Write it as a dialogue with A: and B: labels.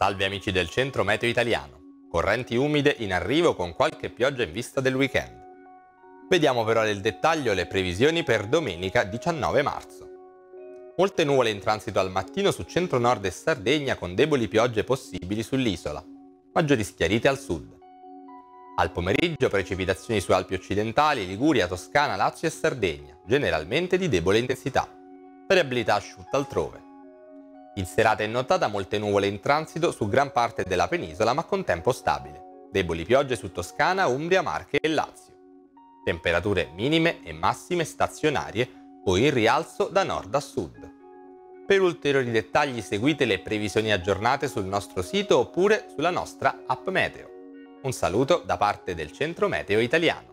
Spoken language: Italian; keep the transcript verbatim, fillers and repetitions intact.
A: Salve amici del centro meteo italiano. Correnti umide in arrivo con qualche pioggia in vista del weekend. Vediamo però nel dettaglio le previsioni per domenica diciannove marzo. Molte nuvole in transito al mattino su centro-nord e Sardegna con deboli piogge possibili sull'isola, maggiori schiarite al sud. Al pomeriggio precipitazioni su Alpi occidentali, Liguria, Toscana, Lazio e Sardegna, generalmente di debole intensità. Variabilità asciutta altrove. In serata e nottata molte nuvole in transito su gran parte della penisola ma con tempo stabile. Deboli piogge su Toscana, Umbria, Marche e Lazio. Temperature minime e massime stazionarie o in rialzo da nord a sud. Per ulteriori dettagli seguite le previsioni aggiornate sul nostro sito oppure sulla nostra app meteo. Un saluto da parte del centro meteo italiano.